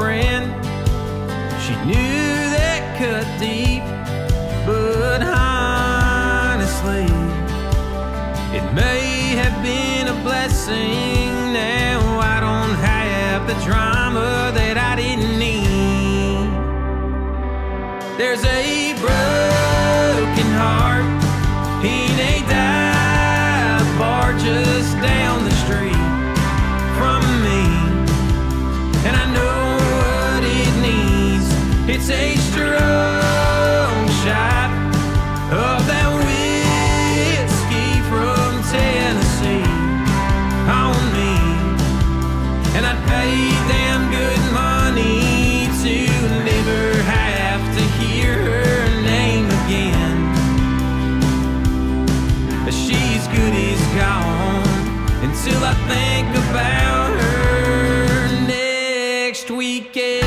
friend. She knew that cut deep, but honestly, it may have been a blessing. Now I don't have the drama that I didn't need. There's a broken heart in a dive bar just down the street from me, and I know what it needs. It's a strong shot of that whiskey from Tennessee on me, and I'd pay them good money to never have to hear her name again. But she's good as gone until I think about her next weekend.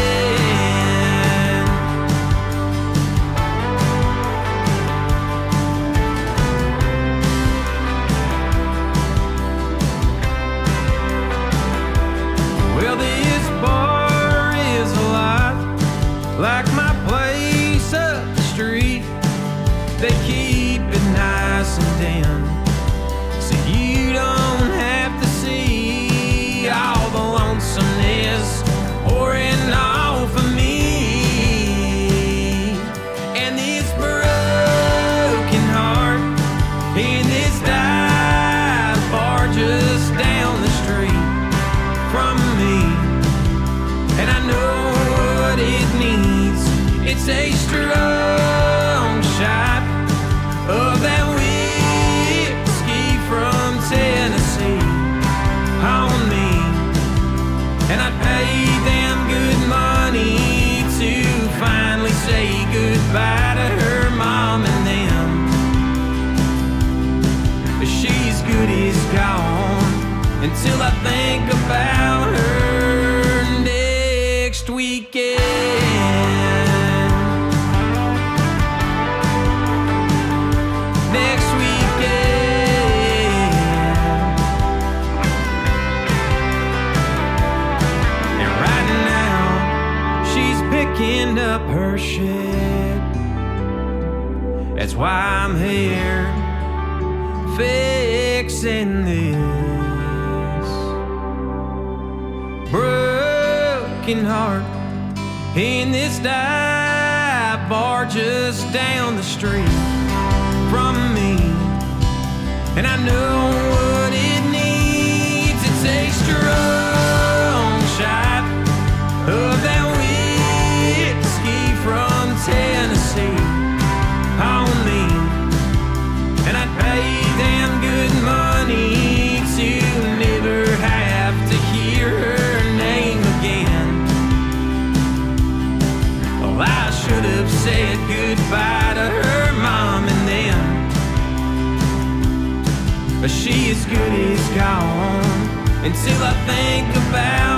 Well, this bar is a lot like my place up the street. They keep it nice and dim, so you don't have to see all the lonesomeness pouring off of me. And this broken heart in this dive bar just down the street from me, and I know what it needs. It's a strong shot of that whiskey from Tennessee on me, and I'd pay them good money to finally say goodbye to her mom and them. But she's good as gone until I think about her next weekend. Next weekend. And right now she's picking up her shit. That's why I'm here fixing this broken heart in this dive bar just down the street from me, and I know what it needs. It's a strong shot of that whiskey from Tennessee on me, and I'd pay them good money to never have to hear her name again. Well, I should have said goodbye to her mom and them, but she is good as gone until I think about